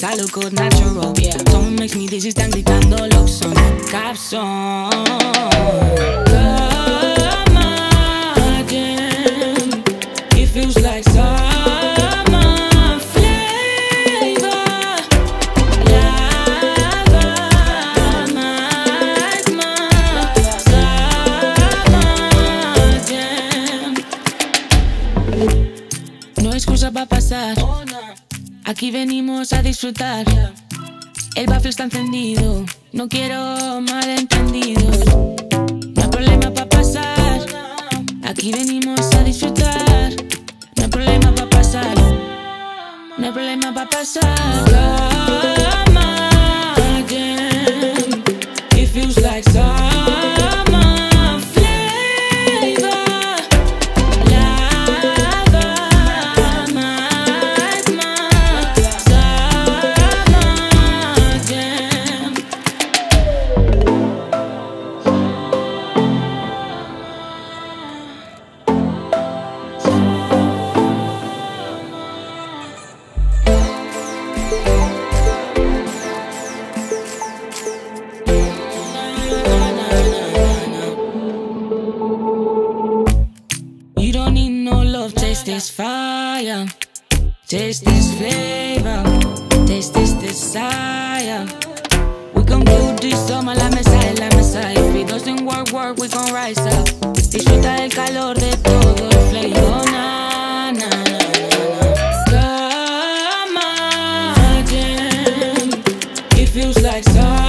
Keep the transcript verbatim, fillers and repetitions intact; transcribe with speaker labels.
Speaker 1: I look good natural. Yeah. Someone makes me dizzy, están gritando Loxon, Capson. Come again, it feels like summer flavor. Lava, magma, summer jam. No hay excusa para pasar. Aquí venimos a disfrutar. El bafle está encendido. No quiero malentendidos. No hay problema para pasar. Aquí venimos a disfrutar. No hay problema para pasar. No hay problema para pasar. Come again. It feels like summer flavor. Lava, magma, summer jam. You don't need no love, taste this fire. Taste this flavor, taste this desire. We gon' do this summer, la mesa, la mesa. If it doesn't work, work, we gon' rise up. Disfruta el calor de todo el flavor, na, na, na, na. Come again, it feels like summer.